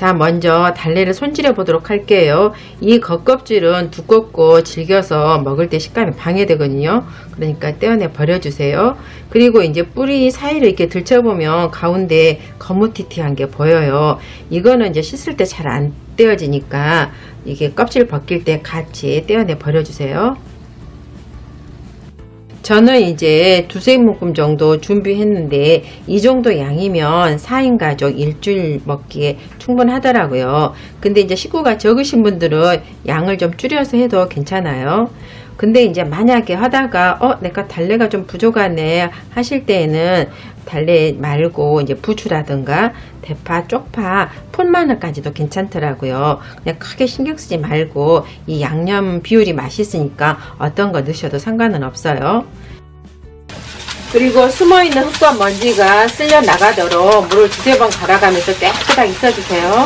자, 먼저 달래를 손질해 보도록 할게요. 이 겉껍질은 두껍고 질겨서 먹을 때 식감이 방해되거든요. 그러니까 떼어내 버려주세요. 그리고 이제 뿌리 사이를 이렇게 들춰보면 가운데 거무튀튀한 게 보여요. 이거는 이제 씻을 때 잘 안 떼어지니까 이게 껍질 벗길 때 같이 떼어내 버려주세요. 저는 이제 두세 묶음 정도 준비했는데 이 정도 양이면 4인 가족 일주일 먹기에 충분하더라고요. 근데 이제 식구가 적으신 분들은 양을 좀 줄여서 해도 괜찮아요. 근데 이제 만약에 하다가 내가 달래가 좀 부족하네 하실 때에는 달래 말고 이제 부추라든가 대파, 쪽파, 풋마늘까지도 괜찮더라고요. 그냥 크게 신경 쓰지 말고 이 양념 비율이 맛있으니까 어떤 거 넣으셔도 상관은 없어요. 그리고 숨어있는 흙과 먼지가 쓸려 나가도록 물을 두세 번 갈아가면서 깨끗하게 있어주세요.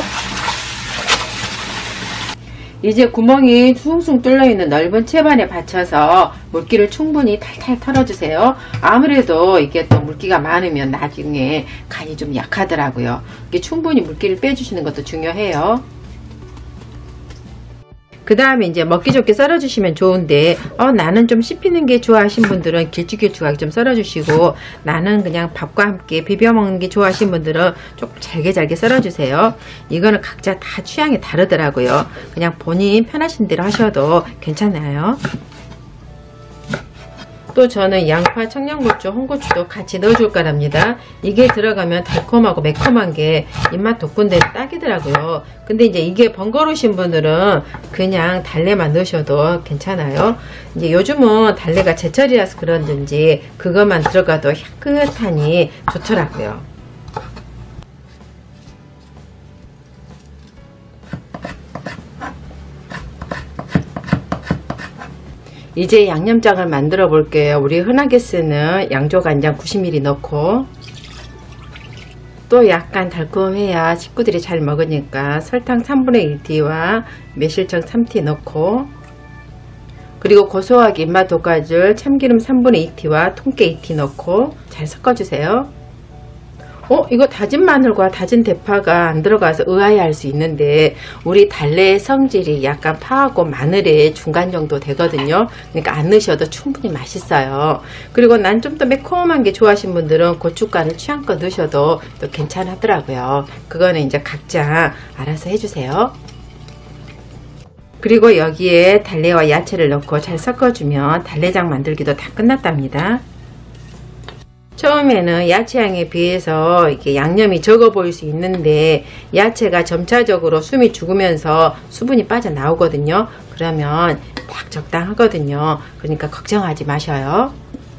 이제 구멍이 숭숭 뚫려있는 넓은 채반에 받쳐서 물기를 충분히 탈탈 털어주세요. 아무래도 이게 또 물기가 많으면 나중에 간이 좀 약하더라고요. 이게 충분히 물기를 빼주시는 것도 중요해요. 그 다음에 이제 먹기 좋게 썰어주시면 좋은데 나는 좀 씹히는 게 좋아하신 분들은 길쭉길쭉하게 좀 썰어주시고, 나는 그냥 밥과 함께 비벼 먹는 게 좋아하신 분들은 조금 잘게 썰어주세요. 이거는 각자 다 취향이 다르더라고요. 그냥 본인 편하신 대로 하셔도 괜찮아요. 또 저는 양파, 청양고추, 홍고추도 같이 넣어줄 거랍니다. 이게 들어가면 달콤하고 매콤한 게 입맛 돋군데 딱이더라고요. 근데 이제 이게 번거로우신 분들은 그냥 달래만 넣으셔도 괜찮아요. 이제 요즘은 달래가 제철이라서 그런지 그것만 들어가도 향긋하니 좋더라고요. 이제 양념장을 만들어 볼게요. 우리 흔하게 쓰는 양조간장 90ml 넣고, 또 약간 달콤해야 식구들이 잘 먹으니까 설탕 3분의 1티와 매실청 3티 넣고, 그리고 고소하게 입맛 돋궈줄 참기름 3분의 2티와 통깨 2티 넣고 잘 섞어주세요. 이거 다진 마늘과 다진 대파가 안 들어가서 의아해할 수 있는데 우리 달래의 성질이 약간 파하고 마늘의 중간 정도 되거든요. 그러니까 안 넣으셔도 충분히 맛있어요. 그리고 난 좀 더 매콤한 게 좋아하시는 분들은 고춧가루 취향껏 넣으셔도 또 괜찮더라고요. 그거는 이제 각자 알아서 해주세요. 그리고 여기에 달래와 야채를 넣고 잘 섞어주면 달래장 만들기도 다 끝났답니다. 처음에는 야채향에 비해서 이렇게 양념이 적어 보일 수 있는데 야채가 점차적으로 숨이 죽으면서 수분이 빠져나오거든요. 그러면 딱 적당하거든요. 그러니까 걱정하지 마셔요.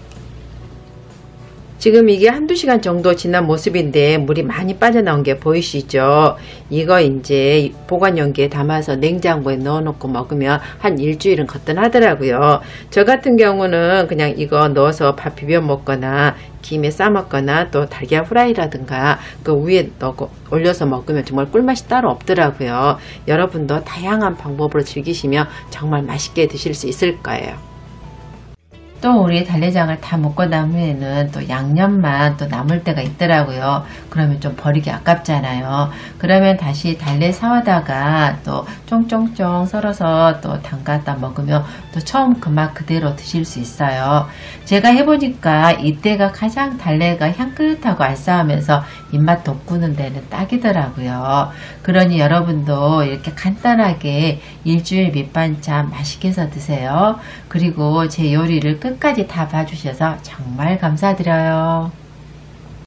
지금 이게 한두 시간 정도 지난 모습인데 물이 많이 빠져나온 게 보이시죠? 이거 이제 보관용기에 담아서 냉장고에 넣어놓고 먹으면 한 일주일은 거뜬하더라고요. 저 같은 경우는 그냥 이거 넣어서 밥 비벼 먹거나 김에 싸 먹거나 또 달걀 후라이라든가 그 위에 올려서 먹으면 정말 꿀맛이 따로 없더라고요. 여러분도 다양한 방법으로 즐기시면 정말 맛있게 드실 수 있을 거예요. 또 우리 달래장을 다 먹고 나면은 또 양념만 또 남을 때가 있더라고요. 그러면 좀 버리기 아깝잖아요. 그러면 다시 달래 사와다가 또 쫑쫑쫑 썰어서 또 담갔다 먹으면 또 처음 그 맛 그대로 드실 수 있어요. 제가 해보니까 이때가 가장 달래가 향긋하고 알싸하면서 입맛 돋구는 데는 딱이더라고요. 그러니 여러분도 이렇게 간단하게 일주일 밑반찬 맛있게 해서 드세요. 그리고 제 요리를 끝까지 다 봐주셔서 정말 감사드려요.